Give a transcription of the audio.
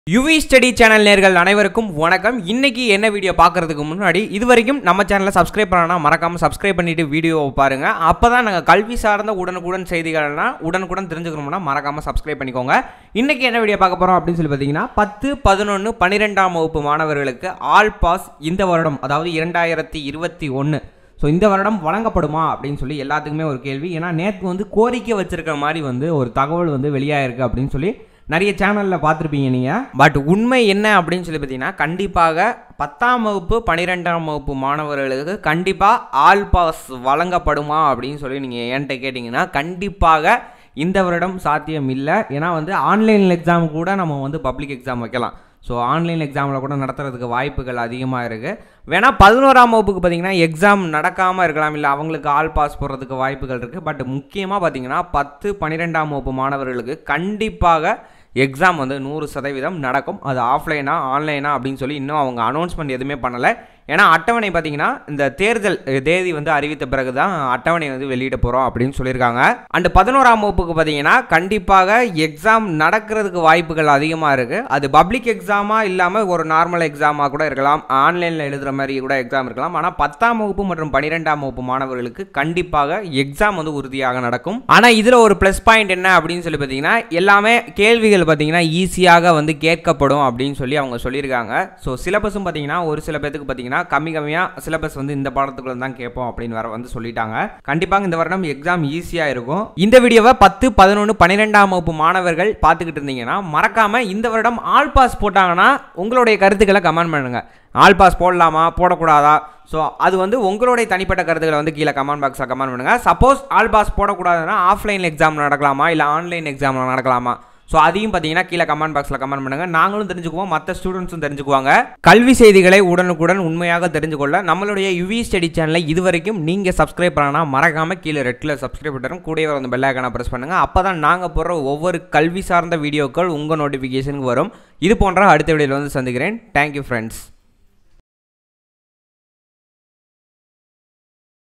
UV study channel நேர்கள் அனைவருக்கும் வணக்கம். இன்னைக்கு என்ன வீடியோ பார்க்கறதுக்கு முன்னாடி இதுவரைக்கும் நம்ம சேனலை சப்ஸ்கிரைப் பண்ணனா மறக்காம சப்ஸ்கிரைப் பண்ணிட்டு வீடியோவை பாருங்க. அப்பதான் நாங்கள் கல்வி சார்ந்த உடனுக்குடன் செய்திகள்லாம் உடனுக்குடன் தெரிஞ்சுக்கணும்னா மறக்காம சப்ஸ்கிரைப் பண்ணிக்கோங்க. இன்னைக்கு என்ன வீடியோ பார்க்க போறோம் அப்படின்னு சொல்லி பார்த்தீங்கன்னா 10, 11, 12ஆம் வகுப்பு மாணவர்களுக்கு ஆல் பாஸ் இந்த வருடம், அதாவது 2021 ஸோ இந்த வருடம் வழங்கப்படுமா அப்படின்னு சொல்லி எல்லாத்துக்குமே ஒரு கேள்வி. ஏன்னா நேற்று கோரிக்கை வச்சிருக்கிற மாதிரி ஒரு தகவல் வெளியாயிருக்கு அப்படின்னு சொல்லி நிறைய சேனலில் பார்த்துருப்பீங்க நீங்கள். பட் உண்மை என்ன அப்படின்னு சொல்லி பார்த்தீங்கன்னா, கண்டிப்பாக 10ஆம் வகுப்பு 12ஆம் வகுப்பு மாணவர்களுக்கு கண்டிப்பாக ஆல் பாஸ் வழங்கப்படுமா அப்படின்னு சொல்லி நீங்கள் என்கிட்ட கேட்டிங்கன்னா, கண்டிப்பாக இந்த வருடம் சாத்தியம் இல்லை. ஏன்னா ஆன்லைன் எக்ஸாம் கூட நம்ம பப்ளிக் எக்ஸாம் வைக்கலாம். ஸோ ஆன்லைன் எக்ஸாமில் கூட நடத்துறதுக்கு வாய்ப்புகள் அதிகமாக இருக்குது. வேணால் 11ஆம் வகுப்புக்கு பார்த்தீங்கன்னா எக்ஸாம் நடக்காமல் இருக்கலாம், இல்லை அவங்களுக்கு ஆல் பாஸ் போடுறதுக்கு வாய்ப்புகள் இருக்குது. பட் முக்கியமாக பார்த்தீங்கன்னா 10, 12ஆம் வகுப்பு மாணவர்களுக்கு கண்டிப்பாக எக்ஸாம் 100% நடக்கும். அது ஆஃப்லைனா ஆன்லைனா அப்படின்னு சொல்லி இன்னும் அவங்க அனௌன்ஸ்மெண்ட் எதுவுமே பண்ணலை. ஏன்னா அட்டவணை பார்த்தீங்கன்னா இந்த தேர்தல் தேதி அறிவித்த பிறகு தான் அட்டவணை வெளியிட போகிறோம் அப்படின்னு சொல்லியிருக்காங்க. அண்ட் 11ஆம் வகுப்புக்கு பார்த்தீங்கன்னா கண்டிப்பாக எக்ஸாம் நடக்கிறதுக்கு வாய்ப்புகள் அதிகமாக இருக்குது. அது பப்ளிக் எக்ஸாமாக இல்லாமல் ஒரு நார்மல் எக்ஸாமாக கூட இருக்கலாம், ஆன்லைனில் எழுதுகிற மாதிரி கூட எக்ஸாம் இருக்கலாம். ஆனால் 10ஆம் வகுப்பு மற்றும் 12ஆம் வகுப்பு மாணவர்களுக்கு கண்டிப்பாக எக்ஸாம் உறுதியாக நடக்கும். ஆனால் இதில் ஒரு ப்ளஸ் பாயிண்ட் என்ன அப்படின்னு சொல்லி பார்த்தீங்கன்னா, எல்லாமே கேள்விகள் பார்த்தீங்கன்னா ஈஸியாக கேட்கப்படும் அப்படின்னு சொல்லி அவங்க சொல்லியிருக்காங்க. ஸோ சிலபஸும் பார்த்தீங்கன்னா ஒரு சில பேருக்கு பார்த்தீங்கன்னா கம்மியாக சிலபஸ் இந்த பாடத்துக்குள்ள தான் கேட்போம் அப்படின்னு வேற சொல்லிட்டாங்க. கண்டிப்பாக இந்த வருடம் எக்ஸாம் ஈஸியா இருக்கும். இந்த வீடியோவை 10, 11, 12ஆம் வகுப்பு மாணவர்கள் பார்த்துக்கிட்டு இருந்தீங்கன்னா மறக்காம இந்த வருடம் ஆல் பாஸ் போட்டாங்கன்னா உங்களுடைய கருத்துக்களை கமெண்ட் பண்ணுங்க. ஆல் பாஸ் போடலாமா போடக்கூடாதா? ஸோ அது உங்களுடைய தனிப்பட்ட கருத்துக்களை கீழே கமெண்ட் பாக்ஸில் கமெண்ட் பண்ணுங்க. சப்போஸ் ஆல் பாஸ் போடக்கூடாதுன்னா ஆஃப்லைன் எக்ஸாம் நடக்கலாமா இல்லை ஆன்லைன் எக்ஸாம் நடக்கலாமா? ஸோ அதையும் பார்த்தீங்கன்னா கீழே கமெண்ட் பாக்ஸில் கமெண்ட் பண்ணுங்கள். நாங்களும் தெரிஞ்சுக்குவோம், மற்ற ஸ்டூடெண்ட்ஸும் தெரிஞ்சுக்குவாங்க. கல்வி செய்திகளை உடனுக்குடன் உண்மையாக தெரிஞ்சுக்கொள்ள நம்மளுடைய யுவி ஸ்டடி சேனலை இதுவரைக்கும் நீங்கள் சப்ஸ்கிரைப் பண்ணனா மறக்காம கீழே ரெட் கலர் சப்ஸ்கிரைப் பட்டன் கூடவே பெல் ஐகானை ப்ரெஸ் பண்ணுங்கள். அப்போ தான் நாங்கள் போடுற ஒவ்வொரு கல்வி சார்ந்த வீடியோக்கள் உங்கள் நோட்டிஃபிகேஷனுக்கு வரும். இது போன்ற அடுத்த வீடியோவில் சந்திக்கிறேன். Thank you friends.